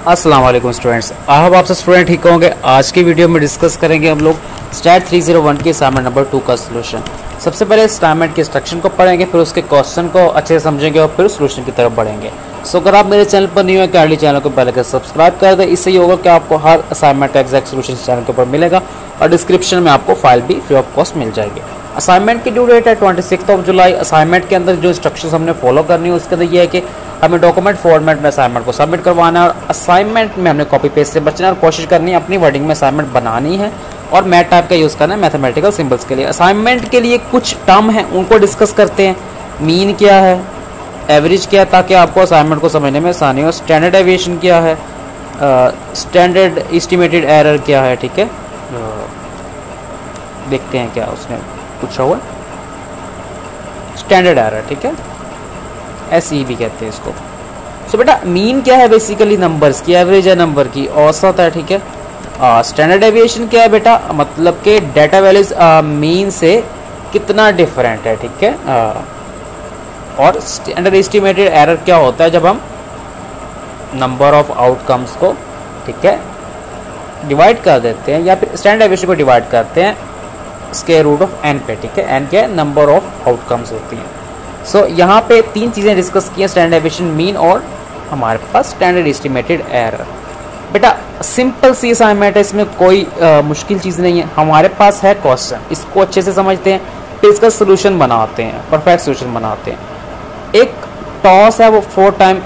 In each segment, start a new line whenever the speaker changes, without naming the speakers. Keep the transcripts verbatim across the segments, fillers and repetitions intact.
अस्सलाम वालेकुम students, I hope आप सब स्टूडेंट ठीक होंगे। आज की वीडियो में डिस्कस करेंगे हम लोग स्टैट थ्री ज़ीरो वन के असाइनमेंट नंबर टू का सोल्यूशन। सबसे पहले असाइनमेंट के इंस्ट्रक्शन को पढ़ेंगे, फिर उसके क्वेश्चन को अच्छे से समझेंगे और फिर सोल्यूशन की तरफ बढ़ेंगे। सो अगर आप मेरे चैनल पर न्यू है, काइंडली चैनल को पहले सब्सक्राइब कर दें। इससे ये होगा कि आपको हर असाइनमेंट का एग्जैक्ट सोल्यूशन चैनल के ऊपर मिलेगा और डिस्क्रिप्शन में आपको फाइल भी फ्री ऑफ कॉस्ट मिल जाएगी। असाइनमेंट की ड्यू डेट है twenty six of July. Assignment के अंदर जो इंस्ट्रक्शंस हमने फॉलो करनी है उसके अंदर ये है कि हमें डॉक्यूमेंट फॉर्मेट में असाइनमेंट को सबमिट करवाना है और असाइनमेंट में हमने कॉपी पेस्ट से बचना है और कोशिश करनी है अपनी वर्डिंग में असाइनमेंट बनानी है और मैथ टाइप का यूज़ करना है मैथमेटिकल सिंबल्स के लिए। असाइनमेंट के लिए कुछ टर्म हैं उनको डिस्कस करते हैं। मीन क्या है, एवरेज क्या है, ताकि आपको असाइनमेंट को समझने में आसानी हो। स्टैंडर्ड डेविएशन क्या है, स्टैंडर्ड एस्टिमेटेड एरर क्या है, ठीक है। देखते हैं क्या उसने पूछा हुआ। स्टैंडर्ड एरर, ठीक है, एस ई भी कहते हैं इसको। सो so, बेटा मीन क्या है, बेसिकली नंबर्स की एवरेज है, नंबर की औसत है, ठीक है। स्टैंडर्ड डेविएशन क्या है बेटा, मतलब कि डेटा वैल्यूज मीन से कितना डिफरेंट है, ठीक है। uh, और स्टैंडर्ड एस्टिमेटेड एरर क्या होता है, जब हम नंबर ऑफ आउटकम्स को, ठीक है, डिवाइड कर देते हैं या फिर स्टैंडर्ड डेविएशन को डिवाइड करते हैं स्क्वायर रूट ऑफ एन पे, ठीक है। एन क्या है, नंबर ऑफ आउटकम्स होती हैं। सो so, यहाँ पे तीन चीज़ें डिस्कस की हैं, स्टैंडर्ड डेविएशन, मीन और हमारे पास स्टैंडर्ड एस्टिमेटेड एरर। बेटा सिंपल सी असाइनमेंट है, इसमें कोई आ, मुश्किल चीज़ नहीं है। हमारे पास है क्वेश्चन, इसको अच्छे से समझते हैं, फिर इसका सोल्यूशन बनाते हैं, परफेक्ट सोल्यूशन बनाते हैं। एक टॉस है, वो फोर टाइम,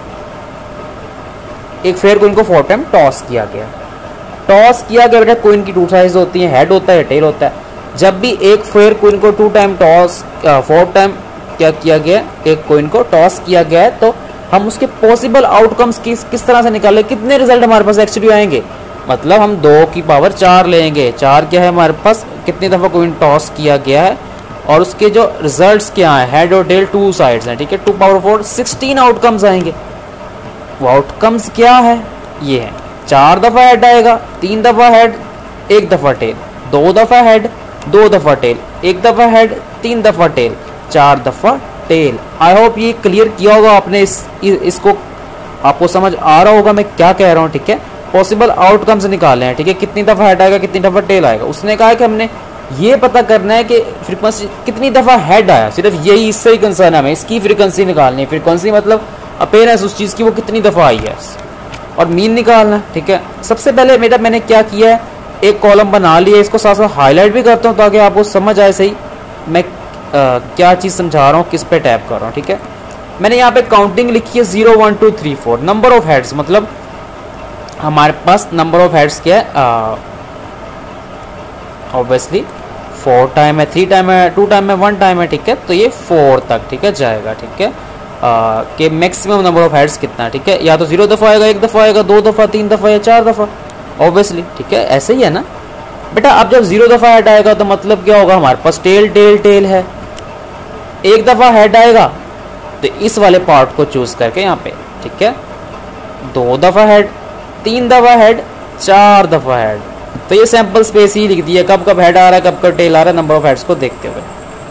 एक फेयर कोइन को फोर टाइम टॉस किया गया। टॉस किया गया बेटा, कोइन की टू साइड्स होती हैं, हेड होता है, टेल होता है। जब भी एक फेयर कोइन को two time toss, four time क्या किया गया, एक कोइन को टॉस किया गया है, तो हम उसके पॉसिबल आउटकम्स किस किस तरह से निकालें, कितने रिजल्ट हमारे पास एक्चुअली आएंगे। मतलब हम दो की पावर चार लेंगे। चार क्या है हमारे पास, कितनी दफ़ा कोइन टॉस किया गया है और उसके जो रिजल्ट्स क्या है, हेड और टेल टू साइड्स हैं, ठीक है। Two power four sixteen outcomes आएंगे। वो आउटकम्स क्या है, ये है, चार दफ़ा हेड आएगा, तीन दफ़ा हेड, एक दफ़ा टेल, दो दफ़ा हेड, दो दफ़ा टेल, एक दफ़ा हेड, तीन दफ़ा टेल, चार दफ़ा टेल। आई होप ये क्लियर किया होगा आपने, इस इसको आपको समझ आ रहा होगा मैं क्या कह रहा हूँ, ठीक है। पॉसिबल आउटकम्स निकाले हैं, ठीक है, कितनी दफ़ा हेड आएगा, कितनी दफ़ा टेल आएगा। उसने कहा कि हमने ये पता करना है कि फ्रीक्वेंसी कितनी दफ़ा हेड आया, सिर्फ यही, इससे ही कंसर्न है हमें, इसकी फ्रीक्वेंसी निकालनी है। फ्रीक्वेंसी मतलब अपेयरेंस उस चीज़ की, वो कितनी दफ़ा आई है, और मीन निकालना है, ठीक है। सबसे पहले बेटा मैंने क्या किया है, एक कॉलम बना लिया, इसको साथ साथ हाईलाइट भी करता हूँ ताकि आपको समझ आए सही मैं आ, क्या चीज़ समझा रहा हूँ, किस पे टैप कर रहा हूँ, ठीक है। मैंने यहाँ पे काउंटिंग लिखी है zero one two three four. Number of heads मतलब हमारे पास नंबर ऑफ हेड्स क्या है, ऑब्वियसली फोर टाइम है, थ्री टाइम है, टू टाइम है, वन टाइम है, ठीक है। तो ये फोर तक, ठीक है, जाएगा, ठीक है। कि मैक्सिमम नंबर ऑफ हेड्स कितना है, ठीक है। या तो जीरो दफ़ा आएगा, एक दफ़ा आएगा, दो दफ़ा, तीन दफ़ा या चार दफ़ा, ऑब्वियसली, ठीक है। ऐसे ही है ना बेटा। अब जब जीरो दफ़ा हेड आएगा तो मतलब क्या होगा, हमारे पास टेल टेल टेल है। एक दफ़ा हेड आएगा तो इस वाले पार्ट को चूज करके यहाँ पे, ठीक है, दो दफ़ा हेड, तीन दफ़ा हेड, चार दफ़ा हेड। तो ये सैंपल स्पेस ही लिख दिया, कब कब हेड आ रहा है, कब कब टेल आ रहा है, नंबर ऑफ हेड्स को देखते हुए।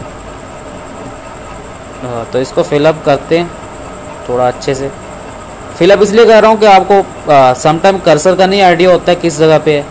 तो इसको फिलअप करते हैं थोड़ा अच्छे से। फिलअप इसलिए कर रहा हूँ कि आपको समटाइम कर्सर का नहीं आइडिया होता है किस जगह पे है।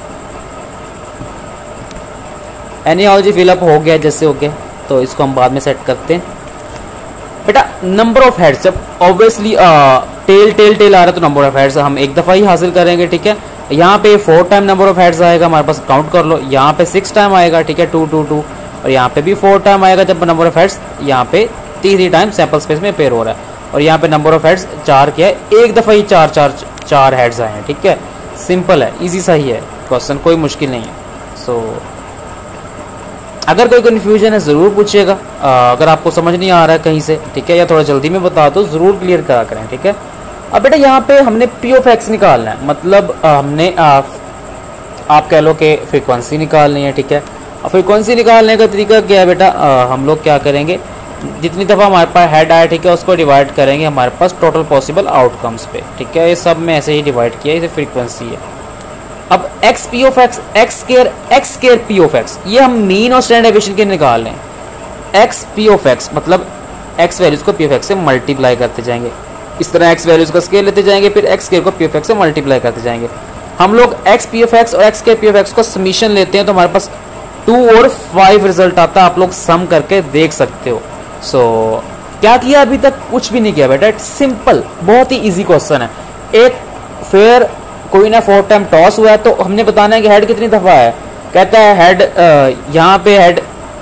एनी हाउ जी फिलअप हो गया, जैसे हो गया, तो इसको हम बाद में सेट करते हैं। बेटा नंबर ऑफ हेड्स, जब ऑब्वियसली टेल टेल टेल आ रहा है तो नंबर ऑफ हेड्स हम एक दफ़ा ही हासिल करेंगे, ठीक है। यहाँ पे four time number of heads आएगा हमारे पास, काउंट कर लो। यहाँ पे सिक्स टाइम आएगा, ठीक है, टू टू टू, और यहाँ पे भी फोर टाइम आएगा जब नंबर ऑफ हेड्स यहाँ पे तीसरी टाइम सैंपल स्पेस में पेयर हो रहा है। और यहाँ पे नंबर ऑफ हेड्स चार क्या है, एक दफ़ा ही चार चार चार हेड्स आए हैं, ठीक है। सिंपल है, ईजी सही है क्वेश्चन, कोई मुश्किल नहीं है। सो so, अगर कोई कन्फ्यूजन है ज़रूर पूछिएगा, अगर आपको समझ नहीं आ रहा है कहीं से, ठीक है, या थोड़ा जल्दी में बता दो, ज़रूर क्लियर करा करें, ठीक है। अब बेटा यहाँ पे हमने पी ऑफ एक्स निकालना है, मतलब आ, हमने आ, आप कह लो कि फ्रीक्वेंसी निकालनी है, ठीक है। और फ्रीक्वेंसी निकालने का तरीका क्या है बेटा, आ, हम लोग क्या करेंगे, जितनी दफ़ा हमारे पास हेड आया, ठीक है, उसको डिवाइड करेंगे हमारे पास टोटल पॉसिबल आउटकम्स पे, ठीक है। ये सब में ऐसे ही डिवाइड किया, इसे फ्रीक्वेंसी है। अब X P of X, X square X square P of X, ये हम मीन और स्टैंडर्ड डेविएशन के निकाल लें। एक्स पी ऑफ एक्स मतलब एक्स वैल्यूज को पी ऑफ एक्स से मल्टीप्लाई करते जाएंगे। इस तरह एक्स वैल्यूज का स्केयर लेते जाएंगे, फिर एक्स स्केयर को पी ऑफ एक्स से मल्टीप्लाई करते जाएंगे। हम लोग एक्स पी ऑफ एक्स और एक्स के पी ऑफ एक्स को समीशन लेते हैं तो हमारे पास टू और फाइव रिजल्ट आता है, आप लोग सम करके देख सकते हो। सो so, क्या किया अभी तक? कुछ भी नहीं किया बेटा, इट्स सिंपल, बहुत ही इजी क्वेश्चन है। एक फेयर कोई ना फोर टाइम टॉस हुआ है तो हमने बताना है कि हेड कितनी दफा है। कहता है हेड यहाँ पे हेड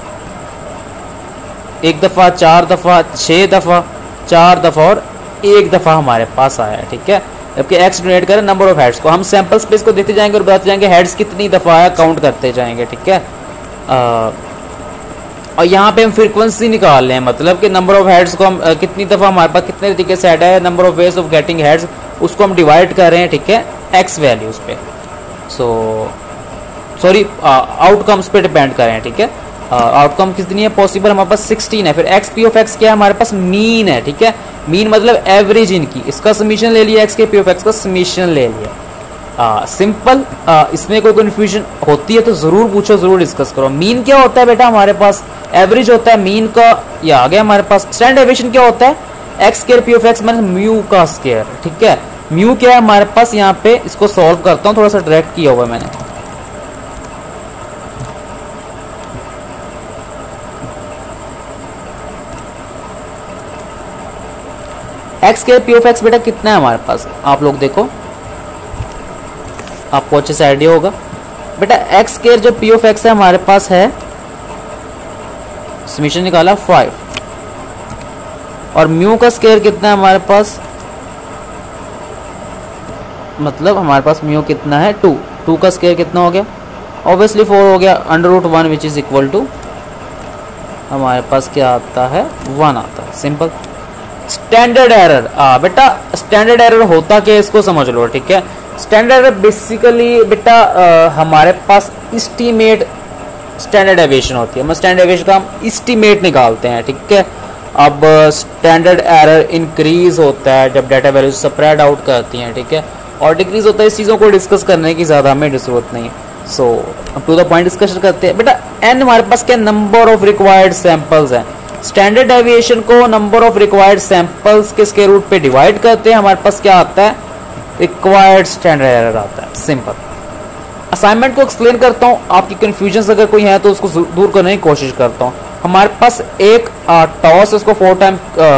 एक दफा, चार दफा, छह दफा, चार दफा और एक दफा हमारे पास आया है, ठीक है। जबकि एक्स डोनेट करें नंबर ऑफ हेड्स को, हम सैंपल स्पेस को देखते जाएंगे और बताते जाएंगे हेड्स कितनी दफा आया, काउंट करते जाएंगे, ठीक है। आ, और यहाँ पे हम फ्रीक्वेंसी निकाल रहे हैं, मतलब कि नंबर ऑफ हेड्स को हम आ, कितनी दफा हमारे पास कितने तरीके से हेड है, number of ways of getting heads उसको हम डिवाइड कर रहे हैं, ठीक है, एक्स वैल्यूज पे। सो सॉरी आउटकम्स पे डिपेंड कर रहे हैं, ठीक है। आउटकम uh, कितनी है पॉसिबल, हमारे पास सिक्सटीन है। फिर एक्स पी ऑफ एक्स क्या है, हमारे पास मीन है, ठीक है। मीन मतलब एवरेज इनकी, इसका समीशन ले लिया, एक्स के पी ऑफ एक्स का समीशन ले लिया। सिंपल uh, uh, इसमें कोई कन्फ्यूजन होती है तो जरूर पूछो, जरूर डिस्कस करो। मीन क्या होता है बेटा, हमारे पास एवरेज होता है, मीन का ये आ गया हमारे पास। स्टैंडर्ड डेविएशन क्या होता है, X square P of X minus mu का स्क्वायर, ठीक है। म्यू क्या है हमारे पास, यहाँ पे इसको सॉल्व करता हूँ, थोड़ा सा डायरेक्ट किया हुआ मैंने। एक्स के पी ऑफ एक्स बेटा कितना है हमारे पास, आप लोग देखो, आपको अच्छे से आइडिया होगा बेटा। एक्स के जो पी ऑफ एक्स है हमारे पास है, समीशन निकाला फाइव, और म्यू का स्केयर कितना है हमारे पास, मतलब हमारे पास म्यू कितना है टू, टू का स्केयर कितना हो गया, ऑब्वियसली फोर हो गया, under root one which is equal to हमारे पास क्या आता है, वन आता है, सिंपल। स्टैंडर्ड एरर, आ बेटा स्टैंडर्ड एरर होता क्या, इसको समझ लो, ठीक है। स्टैंडर्ड एरर बेसिकली बेटा आ, हमारे पास एस्टीमेट स्टैंडर्ड डेविएशन होती है, हम स्टैंडर्ड डेविएशन का हम एस्टीमेट निकालते हैं, ठीक है। अब स्टैंडर्ड एरर इंक्रीज होता है जब डाटा वैल्यूज स्प्रेड आउट करती हैं, ठीक है, और डिक्रीज होता है। इस चीज़ों को डिस्कस करने की ज़्यादा हमें जरूरत नहीं है। सो अब टू द पॉइंट डिस्कशन करते हैं बेटा। एन हमारे पास क्या, नंबर ऑफ रिक्वायर्ड सैंपल्स हैं। स्टैंडर्ड डेविएशन को नंबर ऑफ रिक्वायर्ड सैंपल्स के स्क्वायर रूट पे डिवाइड करते हैं, हमारे पास क्या आता है, रिक्वायर्ड स्टैंडर्ड एरर आता है, सिंपल। असाइनमेंट को एक्सप्लेन करता हूँ, आपकी कंफ्यूजन अगर कोई है तो उसको दूर करने की कोशिश करता हूँ। हमारे पास एक टॉस, उसको फोर टाइम,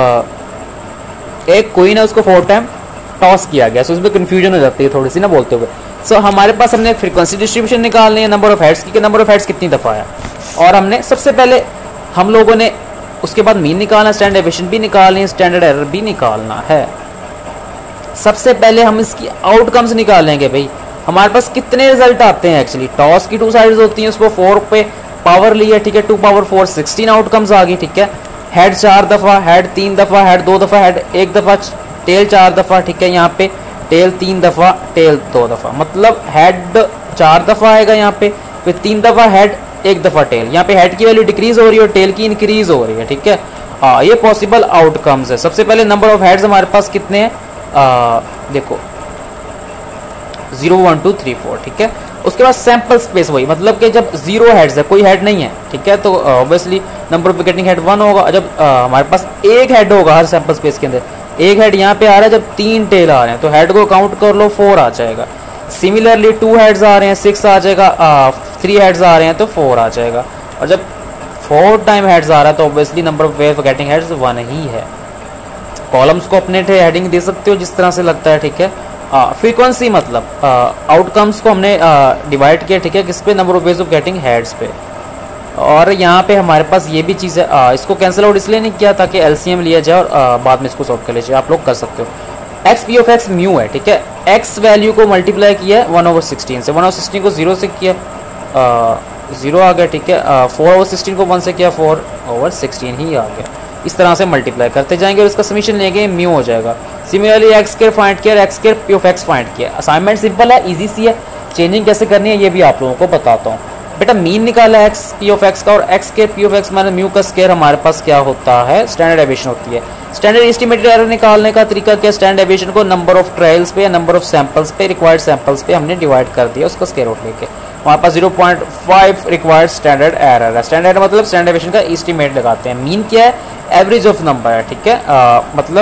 एक क्वीन है, उसको फोर टाइम टॉस किया गया, सो उसमें कंफ्यूजन हो जाती है थोड़ी सी ना बोलते हुए। सो so, हमारे पास हमने फ्रीक्वेंसी डिस्ट्रीब्यूशन निकालनी है, नंबर ऑफ हेड्स की, नंबर ऑफ हेड्स कितनी दफा आया, और हमने सबसे पहले हम लोगों ने उसके बाद मीन निकालना, स्टैंडर्ड डेविएशन भी निकालनी है, स्टैंडर्ड एरर भी निकालना है। सबसे पहले हम इसकी आउटकम्स निकालेंगे भाई, हमारे पास कितने रिजल्ट आते हैं। एक्चुअली टॉस की टू साइड्स होती हैं, उसको फोर पे पावर लिया, ठीक है, two power four sixteen outcomes आ गई, ठीक है। हेड चार दफा, हेड तीन दफा, हेड दो दफा, हेड एक दफा, टेल चार दफा, ठीक है। यहाँ पे टेल तीन दफा, टेल दो दफा, मतलब हेड चार दफा आएगा यहाँ पे, फिर तीन दफा हेड, एक दफा टेल। यहाँ पे हेड की वैल्यू डिक्रीज हो रही है और टेल की इंक्रीज हो रही है, ठीक है। आ, ये पॉसिबल आउटकम्स है। सबसे पहले नंबर ऑफ हेड्स हमारे पास कितने हैं, आ, देखो zero one two three four, ठीक है। उसके बाद सैंपल स्पेस वही, मतलब कि जब जीरो हेड्स है, कोई हेड नहीं है, ठीक है, तो obviously number of getting head one होगा। जब आ, हमारे पास एक हेड होगा हर सैंपल स्पेस के अंदर, एक हेड यहाँ पे आ रहा है, जब तीन टेल आ रहे हैं तो हेड को काउंट कर लो, फोर आ जाएगा। सिमिलरली टू हेड्स आ रहे हैं, सिक्स आ जाएगा, थ्री हेड्स आ रहे हैं तो फोर आ जाएगा, और जब फोर टाइम हेड्स आ रहा है तो obviously number of way of getting heads one ही है। कॉलम्स को अपने हेडिंग दे सकते हो जिस तरह से लगता है, ठीक है। फ्रीक्वेंसी मतलब आउटकम्स को हमने डिवाइड किया, ठीक है, किस पे, number of ways of getting heads पे। और यहाँ पे हमारे पास ये भी चीज़ है, आ, इसको कैंसिल आउट इसलिए नहीं किया ताकि एलसीएम लिया जाए और आ, बाद में इसको सॉल्व कर लीजिए, आप लोग कर सकते हो। X P of X mu है, ठीक है, एक्स वैल्यू को मल्टीप्लाई किया है वन ओवर सिक्सटीन से, वन ओवर सिक्सटीन को जीरो से किया, जीरो आ गया, ठीक है। फोर ओवर सिक्सटीन को वन से किया, फोर ओवर सिक्सटीन ही आ गया। इस तरह से मल्टीप्लाई करते जाएंगे और इसका समीशन लेंगे, म्यू हो जाएगा। सिमिलरली एक्स स्क्वायर फाइंड किया, X square P of X find किया। असाइनमेंट सिंपल है, इजी सी है, चेंजिंग कैसे करनी है ये भी आप लोगों को बताता हूँ। बेटा मीन निकाला है एक्स पी ऑफ एक्स का, और X square P of X minus mu का स्क्वायर हमारे पास क्या होता है, स्टैंडर्ड डेविएशन होती है। स्टैंडर्ड एस्टिमेटेड एरर निकालने का तरीका क्या, स्टैंडर्ड डेविएशन को नंबर ऑफ ट्रायल्स पे या नंबर ऑफ सैंपल्स पे, रिक्वायर्ड सैंपल्स पे हमने डिवाइड कर दिया, उसका स्क्वायर रूट लेके हमारे पास zero point five required standard error है। स्टैंडर्ड मतलब स्टैंडर्ड डेविएशन का एस्टिमेट लगाते हैं। मीन क्या है, एवरेज ऑफ नंबर है, ठीक है, आ, मतलब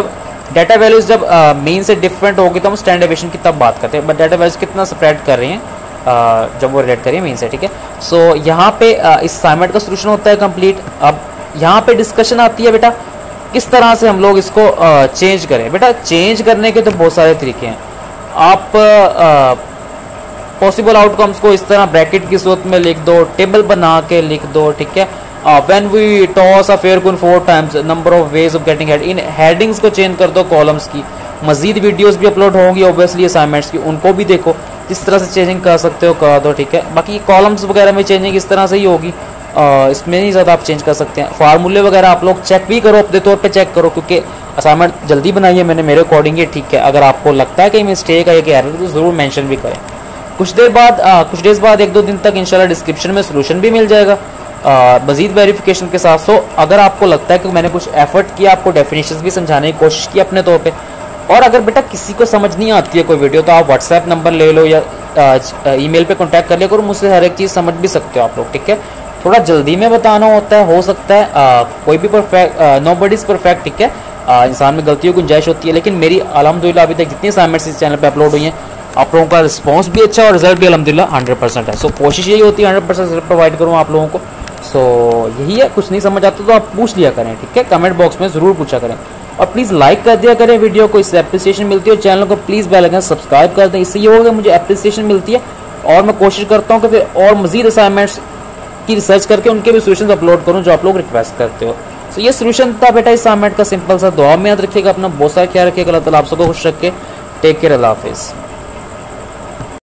डाटा वैल्यूज जब मीन से डिफरेंट होगी तो हम स्टैंडर्ड डेविएशन की तब बात करते हैं, बट डाटा वैल्यूज कितना स्प्रेड कर रही हैं uh, जब वो रिलेट करिए मीन से, ठीक है। सो so, यहाँ पे uh, इस असाइनमेंट का सोल्यूशन होता है कंप्लीट। अब यहाँ पे डिस्कशन आती है बेटा किस तरह से हम लोग इसको चेंज uh, करें। बेटा चेंज करने के तो बहुत सारे तरीके हैं। आप पॉसिबल uh, आउटकम्स को इस तरह ब्रैकेट की सूरत में लिख दो, टेबल बना के लिख दो, ठीक है। When we toss a fair coin four times number of ways of getting head, इन हेडिंग्स को चेंज कर दो कॉलम्स की। मजीद वीडियोस भी अपलोड होंगी ऑब्वियसली असाइनमेंट्स की, उनको भी देखो, जिस तरह से चेंजिंग कर सकते हो कर दो, ठीक है। बाकी कॉलम्स वगैरह में चेंजिंग इस तरह से ही होगी, uh, इसमें नहीं ज़्यादा आप चेंज कर सकते हैं। फार्मूले वगैरह आप लोग चेक भी करो, अपने तौर पर चेक करो, क्योंकि असाइनमेंट जल्दी बनाई है मैंने मेरे अकॉर्डिंग ही, ठीक है। अगर आपको लगता है कि मिस्टेक है कि एरर तो ज़रूर मेंशन भी करें। कुछ देर बाद आ, कुछ डेज बाद एक दो दिन तक इंशाल्लाह डिस्क्रिप्शन में सोल्यूशन भी मिल जाएगा मजीद वेरिफिकेशन के साथ। सो अगर आपको लगता है कि मैंने कुछ एफर्ट किया, आपको डेफिनेशंस भी समझाने की कोशिश की अपने तौर पे, और अगर बेटा किसी को समझ नहीं आती है कोई वीडियो तो आप व्हाट्सएप नंबर ले लो या ईमेल पे कांटेक्ट कर लिया करो, मुझसे हर एक चीज़ समझ भी सकते हो आप लोग, ठीक है। थोड़ा जल्दी में बताना होता है, हो सकता है आ, कोई भी perfect, nobody is perfect, ठीक है। आ, इंसान में गलतियों की गुंजाइश होती है, लेकिन मेरी अल्हम्दुलिल्लाह अभी तक जितनी असाइनमेंट्स इस चैनल पे अपलोड हुई हैं आप लोगों का रिस्पांस भी अच्छा और रिजल्ट भी अल्हम्दुलिल्लाह हंड्रेड परसेंट है। सो so, कोशिश यही होती है हंड्रेड परसेंट रिजल्ट प्रोवाइड करूँ आप लोगों को। सो so, यही है, कुछ नहीं समझ आता तो आप पूछ लिया करें, ठीक है, कमेंट बॉक्स में ज़रूर पूछा करें, और प्लीज़ लाइक कर दिया करें वीडियो को, इससे अप्रिसिएशन मिलती है। चैनल को प्लीज़ बेल आइकन सब्सक्राइब कर दें, इससे ये होगा मुझे अप्रिसिएशन मिलती है और मैं कोशिश करता हूँ कि फिर और मज़ीद असाइनमेंट्स की रिसर्च करके उनके भी सोल्यूशन अपलोड करूँ जो आप लोग रिक्वेस्ट करते हो। सो so, ये सोल्यूशन था बेटा इस असाइनमेंट का, सिंपल सा। दुआ में याद रखिएगा अपना, बहुत सारा ख्याल रखिएगा, अल्लाह ताला आप सबको खुश रखे। टेक केयर, अल्लाह हाफिज़।